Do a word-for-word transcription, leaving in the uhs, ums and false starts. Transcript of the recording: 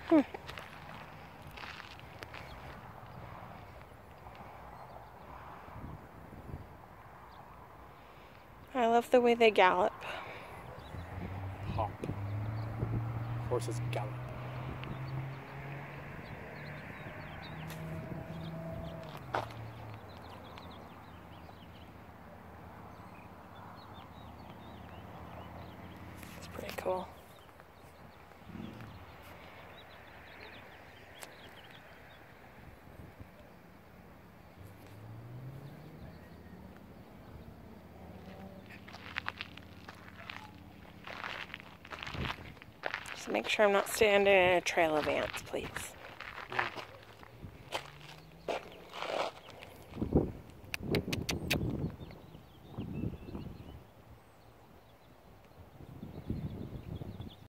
Hmm. I love the way they gallop. Hop. Horses gallop. It's pretty cool. Just make sure I'm not standing in a trail of ants, please.